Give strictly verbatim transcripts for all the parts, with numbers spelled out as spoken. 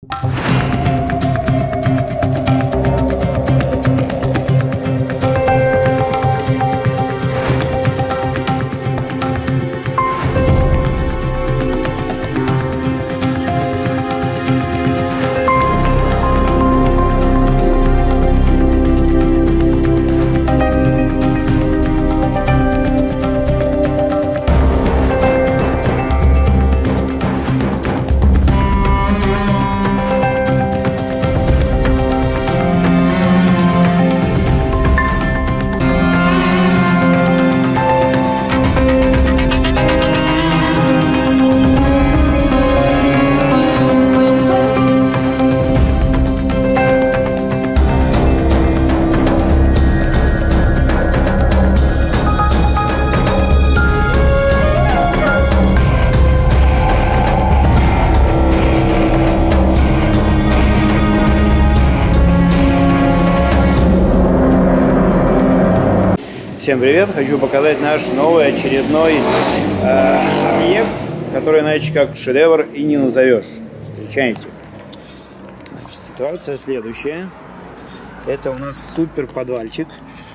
Всем привет! Хочу показать наш новый очередной э, объект, который иначе как шедевр и не назовешь. Встречайте. Значит, ситуация следующая. Это у нас супер подвальчик.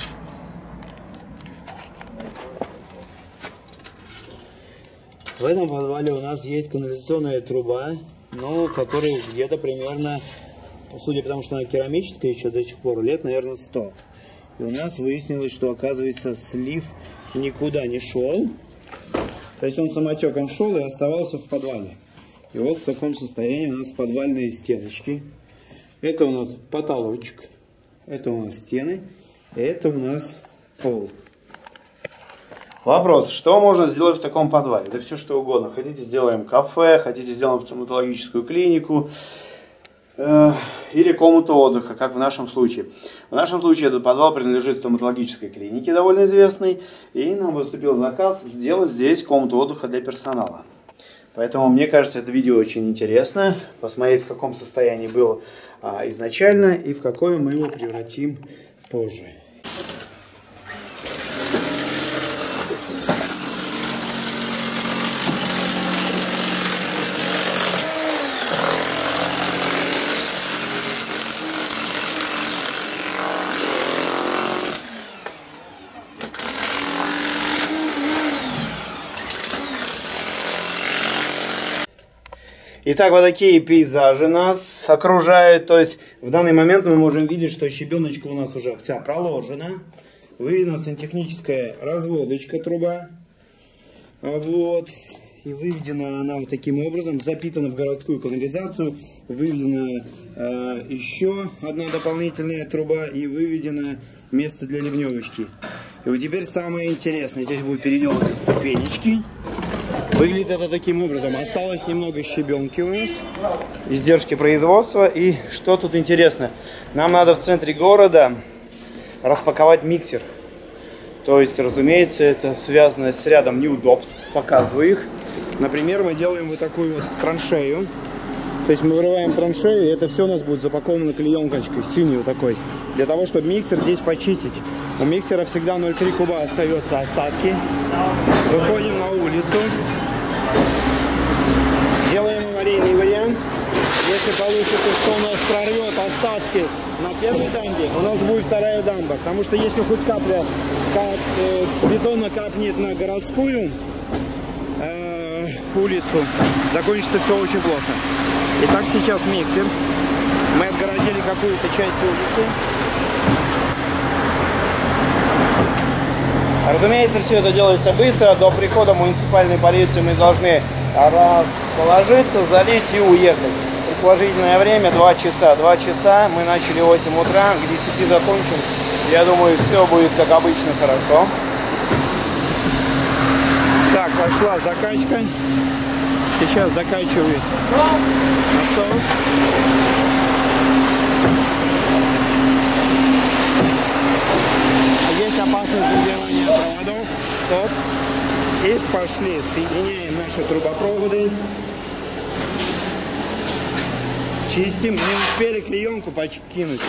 В этом подвале у нас есть канализационная труба, но которая где-то примерно, судя по тому, что она керамическая еще до сих пор, лет, наверное, сто. И у нас выяснилось, что, оказывается, слив никуда не шел. То есть он самотеком шел и оставался в подвале. И вот в таком состоянии у нас подвальные стеночки. Это у нас потолочек. Это у нас стены. Это у нас пол. Вопрос, что можно сделать в таком подвале? Да все что угодно. Хотите, сделаем кафе, хотите, сделаем стоматологическую клинику. Или комнату отдыха, как в нашем случае. В нашем случае этот подвал принадлежит стоматологической клинике, довольно известной, и нам поступил заказ сделать здесь комнату отдыха для персонала. Поэтому мне кажется, это видео очень интересно, посмотреть, в каком состоянии было а, изначально и в какое мы его превратим позже. Итак, вот такие пейзажи нас окружают. То есть в данный момент мы можем видеть, что щебеночка у нас уже вся проложена. Выведена сантехническая разводочка труба. Вот. И выведена она вот таким образом. Запитана в городскую канализацию. Выведена э, еще одна дополнительная труба. И выведено место для ливневочки. И вот теперь самое интересное. Здесь будут переделаны ступенечки. Выглядит это таким образом. Осталось немного щебенки у нас, издержки производства. И что тут интересно? Нам надо в центре города распаковать миксер. То есть, разумеется, это связано с рядом неудобств. Показываю их. Например, мы делаем вот такую вот траншею. То есть мы вырываем траншею, и это все у нас будет запаковано клеенкочкой, синюю такой. Для того, чтобы миксер здесь почистить. У миксера всегда ноль целых три куба остается остатки. Выходим на улицу. Делаем аварийный вариант. Если получится, что у нас прорвет остатки на первой дамбе, у нас будет вторая дамба. Потому что если хоть капля кап, э, бетона капнет на городскую э, улицу, закончится все очень плохо. Итак, сейчас миксер. Мы отгородили какую-то часть улицы. Разумеется, все это делается быстро. До прихода муниципальной полиции мы должны расположиться, залить и уехать. Предположительное время два часа. два часа. Мы начали в восемь утра, к десяти закончим. Я думаю, все будет как обычно хорошо. Так, пошла закачка. Сейчас закачивает насос. А есть опасность задевания проводов. Стоп. И пошли. Соединяем наши трубопроводы. Чистим. Не успели клеенку покинуть.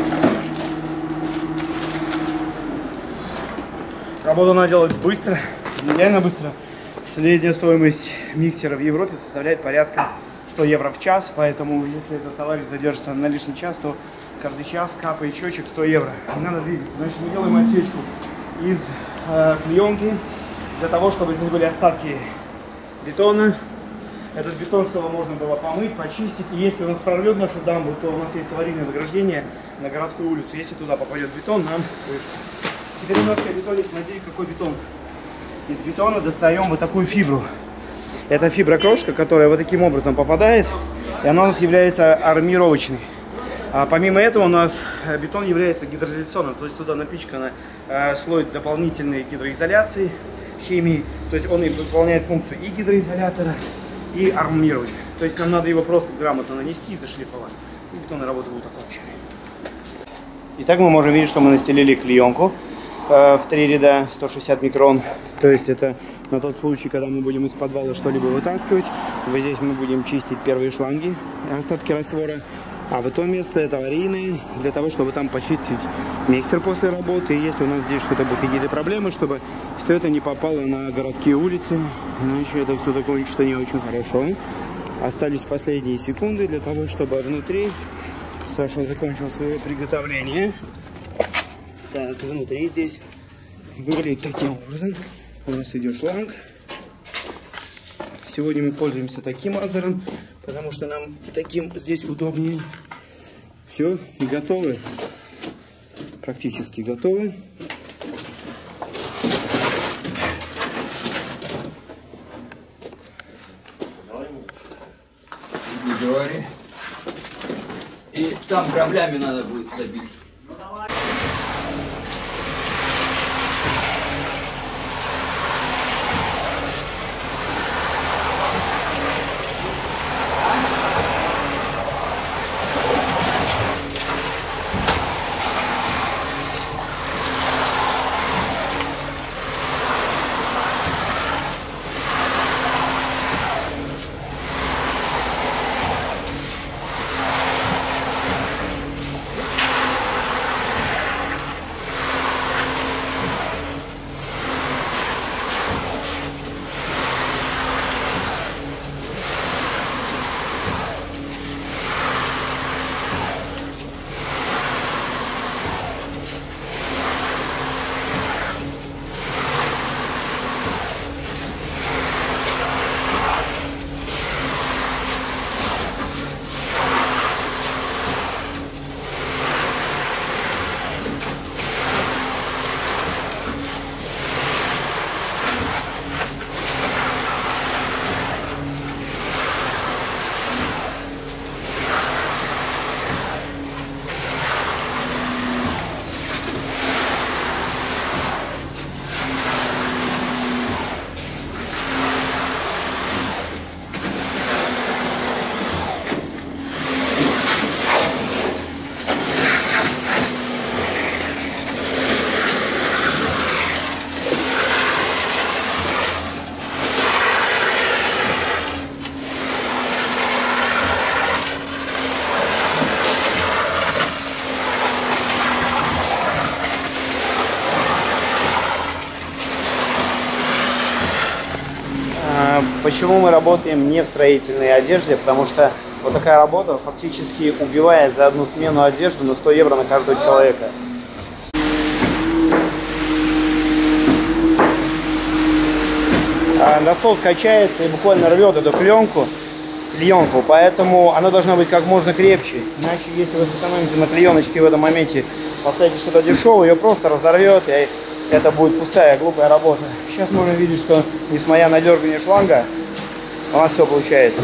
Работу надо делать быстро. Реально быстро. Средняя стоимость миксера в Европе составляет порядка сто евро в час, поэтому если этот товарищ задержится на лишний час, то каждый час капает счетчик сто евро. Не надо двигаться. Значит, мы делаем отсечку из э, клеенки для того, чтобы здесь были остатки бетона. Этот бетон, чтобы можно было помыть, почистить. И если у нас прорвет нашу дамбу, то у нас есть аварийное заграждение на городскую улицу. Если туда попадет бетон, нам крышка. Теперь немножко бетонить. Смотрите, какой бетон. Из бетона достаем вот такую фибру. Это фиброкрошка, которая вот таким образом попадает, и она у нас является армировочной. А помимо этого у нас бетон является гидроизоляционным, то есть туда напичкано э, слой дополнительной гидроизоляции, химии, то есть он и выполняет функцию и гидроизолятора, и армирования. То есть нам надо его просто грамотно нанести и зашлифовать. И бетонная работа будет окончена. Итак, мы можем видеть, что мы настелили клеенку в три ряда сто шестьдесят микрон, то есть это на тот случай, когда мы будем из подвала что-либо вытаскивать. Вот здесь мы будем чистить первые шланги, остатки раствора, а в это место это аварийный, для того, чтобы там почистить миксер после работы. И если у нас здесь что-то будут какие-то проблемы, чтобы все это не попало на городские улицы, иначе это все закончится не очень хорошо. Остались последние секунды для того, чтобы внутри Саша закончил свое приготовление. Так, внутри здесь выглядит таким образом. У нас идет шланг. Сегодня мы пользуемся таким азером, потому что нам таким здесь удобнее. Все, и готовы. Практически готовы. Не говори. И там граблями надо будет добить. Почему мы работаем не в строительной одежде? Потому что вот такая работа фактически убивает за одну смену одежду на сто евро на каждого человека. Насос качается и буквально рвет эту пленку, клеенку, поэтому она должна быть как можно крепче. Иначе, если вы сэкономите на клееночке в этом моменте, поставите что-то дешевое, ее просто разорвет, и это будет пустая, глупая работа. Сейчас можно видеть, что несмотря на дергание шланга, у нас все получается.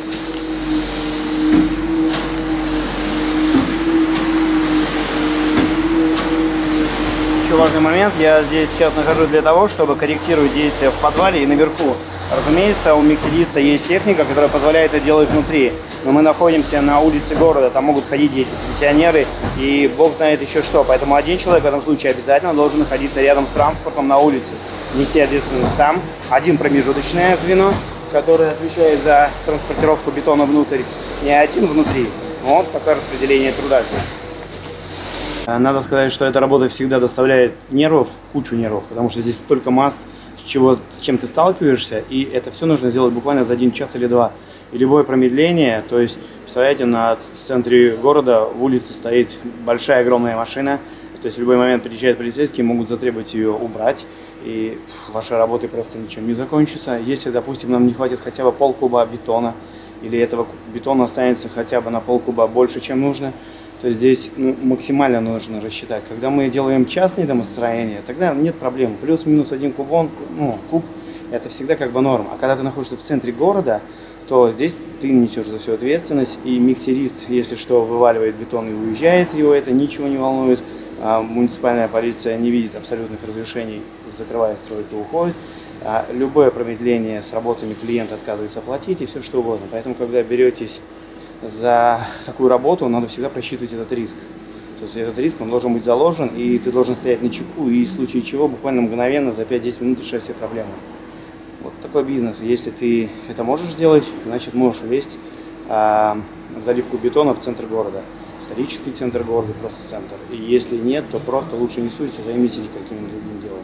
Еще важный момент, я здесь сейчас нахожусь для того, чтобы корректировать действия в подвале и наверху. Разумеется, у миксериста есть техника, которая позволяет это делать внутри. Но мы находимся на улице города, там могут ходить дети, пенсионеры и бог знает еще что. Поэтому один человек в этом случае обязательно должен находиться рядом с транспортом на улице, нести ответственность там. Один промежуточное звено, которое отвечает за транспортировку бетона внутрь, не один внутри. Вот такое распределение труда здесь. Надо сказать, что эта работа всегда доставляет нервов, кучу нервов, потому что здесь столько масс, с, чего, с чем ты сталкиваешься, и это все нужно сделать буквально за один час или два. И любое промедление, то есть, представляете, на центре города в улице стоит большая огромная машина, то есть в любой момент приезжают полицейские, могут затребовать ее убрать, и ваша работа просто ничем не закончится. Если, допустим, нам не хватит хотя бы полкуба бетона, или этого бетона останется хотя бы на полкуба больше, чем нужно, то здесь ну, максимально нужно рассчитать. Когда мы делаем частные домостроения, тогда нет проблем. Плюс-минус один кубон, ну, куб, это всегда как бы норма. А когда ты находишься в центре города, то здесь ты несешь за всю ответственность. И миксерист, если что, вываливает бетон и уезжает, его это ничего не волнует. А муниципальная полиция не видит абсолютных разрешений, закрывает стройку и уходит. А любое промедление с работами клиент отказывается платить и все что угодно. Поэтому, когда беретесь за такую работу, надо всегда просчитывать этот риск. То есть этот риск, он должен быть заложен, и ты должен стоять на чеку, и в случае чего буквально мгновенно за пять-десять минут решать все проблемы. Вот такой бизнес. Если ты это можешь сделать, значит можешь лезть а, в заливку бетона в центр города. Исторический центр города, просто центр. И если нет, то просто лучше не суйте, займитесь каким-нибудь другим делом.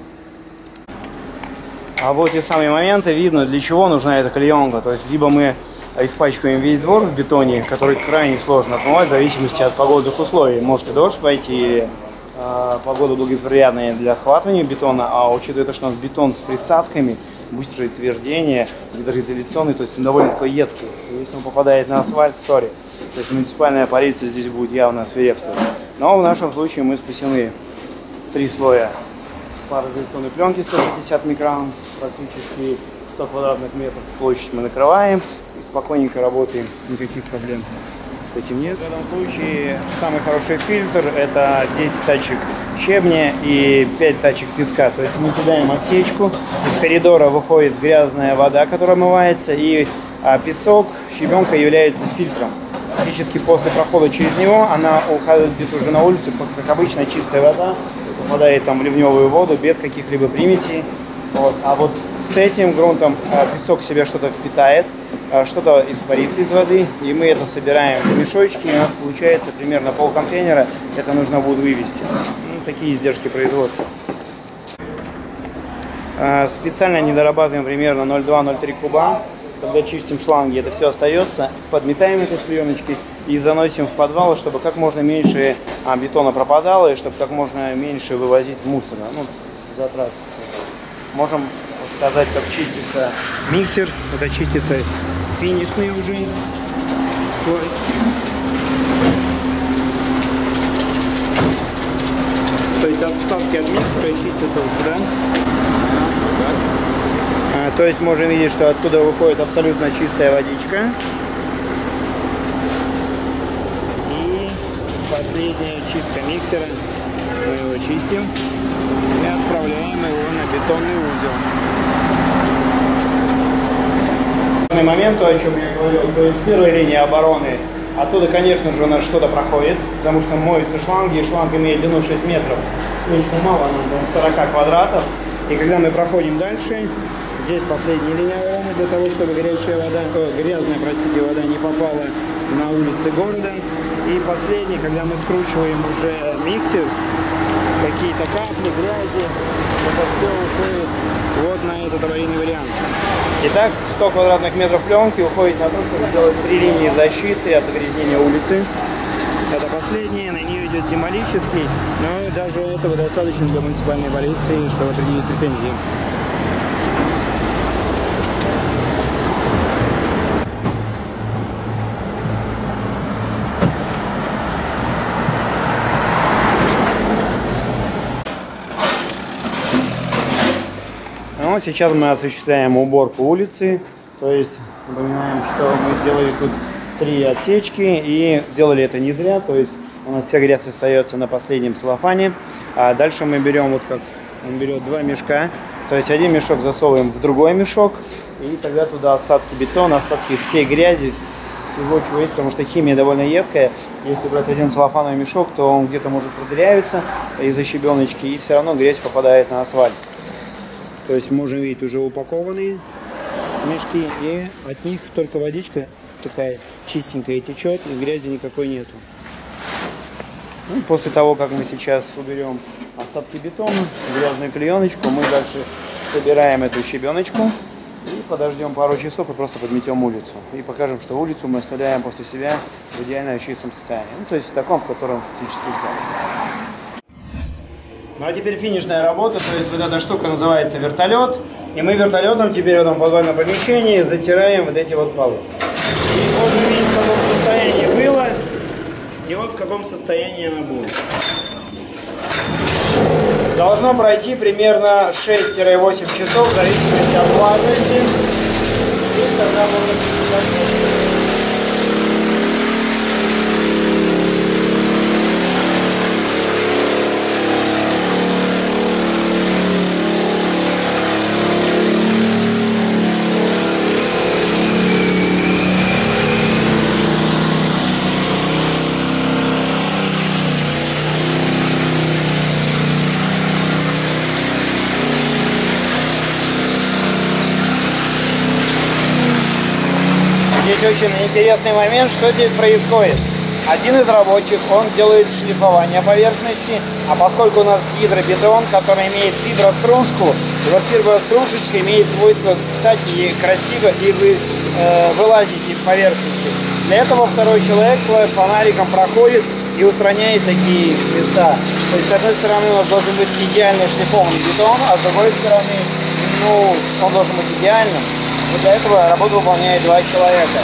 А вот те самые моменты, видно, для чего нужна эта клеенка. То есть либо мы испачкаем весь двор в бетоне, который крайне сложно отмывать в зависимости от погодных условий. Может и дождь пойти, или э, погода благоприятная для схватывания бетона, а учитывая то, что у нас бетон с присадками, быстрое твердение, гидроизоляционный, то есть он довольно такой едкий. И если он попадает на асфальт, сори. То есть муниципальная полиция здесь будет явно свирепствовать. Но в нашем случае мы спасены. Три слоя пароизоляционной пленки сто шестьдесят микрон, практически сто квадратных метров площадь мы накрываем и спокойненько работаем, никаких проблем с этим нет. В этом случае самый хороший фильтр — это десять тачек щебня и пять тачек песка. То есть мы кидаем отсечку, из коридора выходит грязная вода, которая омывается, и а, песок, щебенка является фильтром. Практически после прохода через него она уходит где-то уже на улицу, как обычная чистая вода, попадает там в ливневую воду без каких-либо примесей. Вот. А вот с этим грунтом а, песок в себя что-то впитает, а, что-то испарится из воды, и мы это собираем в мешочки, и у нас получается примерно полконтейнера, это нужно будет вывести. Ну, такие издержки производства. А, специально недорабатываем примерно ноль два — ноль три куба. Когда чистим шланги, это все остается, подметаем этой пленочкой и заносим в подвал, чтобы как можно меньше а, бетона пропадало, и чтобы как можно меньше вывозить мусора, ну, затрат. Можем показать, как чистится миксер. Это чистится финишный уже слой. То есть остатки от миксера чистятся вот сюда. А, то есть можем видеть, что отсюда выходит абсолютно чистая водичка. И последняя чистка миксера. Мы его чистим и отправляем его на бетонный узел. Момент, о чем я говорил, то есть первая линия обороны, оттуда, конечно же, у нас что-то проходит, потому что моются шланги, и шланг имеет длину шесть метров, слишком мало, нам сорок квадратов, и когда мы проходим дальше, здесь последняя линия обороны для того, чтобы горячая вода, о, грязная, простите, вода не попала на улицы города, и последний, когда мы скручиваем уже миксер, какие-то капли, грязи, это все уходит вот на этот аварийный вариант. Итак, сто квадратных метров пленки уходит на то, чтобы сделать три линии защиты от загрязнения улицы. Это последнее, на нее идет символический, но даже этого достаточно для муниципальной полиции, чтобы предъявить претензии. Ну, сейчас мы осуществляем уборку улицы, то есть напоминаем, что мы сделали тут три отсечки и делали это не зря, то есть у нас вся грязь остается на последнем целлофане, а дальше мы берем, вот как он берет два мешка, то есть один мешок засовываем в другой мешок, и тогда туда остатки бетона, остатки всей грязи, всего чего есть, потому что химия довольно едкая. Если брать один целлофановый мешок, то он где-то может продырявиться из-за щебеночки, и все равно грязь попадает на асфальт. То есть можем видеть уже упакованные мешки, и от них только водичка такая чистенькая течет, и грязи никакой нету. Ну, после того, как мы сейчас уберем остатки бетона, грязную клееночку, мы дальше собираем эту щебеночку и подождем пару часов и просто подметем улицу. И покажем, что улицу мы оставляем после себя в идеально чистом состоянии. Ну, то есть в таком, в котором фактически здание. Ну а теперь финишная работа, то есть вот эта штука называется вертолет. И мы вертолетом теперь в этом подвальном помещении затираем вот эти вот полы. И можно видеть, в каком состоянии было. И вот в каком состоянии она будет. Должно пройти примерно шесть-восемь часов, в зависимости от влажности. И тогда можно приступать. Здесь очень интересный момент, что здесь происходит. Один из рабочих, он делает шлифование поверхности, а поскольку у нас гидробетон, который имеет фибростружку, и вот фибростружечка имеет свойство встать и красиво и вы, э, вылазить из поверхности. Для этого второй человек своим фонариком проходит и устраняет такие места. То есть с одной стороны у нас должен быть идеально шлифованный бетон, а с другой стороны, ну, он должен быть идеальным. И для этого работу выполняет два человека.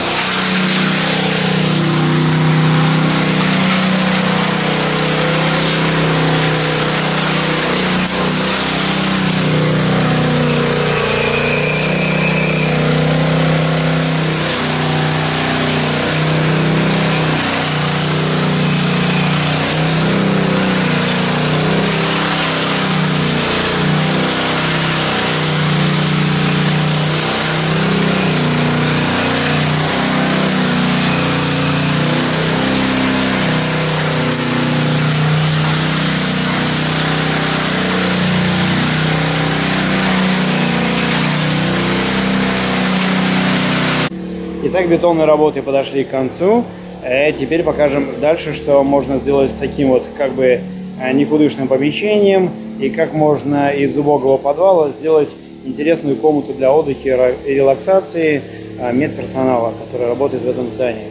Итак, бетонные работы подошли к концу. И теперь покажем дальше, что можно сделать с таким вот как бы никудышным помещением и как можно из убогого подвала сделать интересную комнату для отдыха и релаксации медперсонала, который работает в этом здании.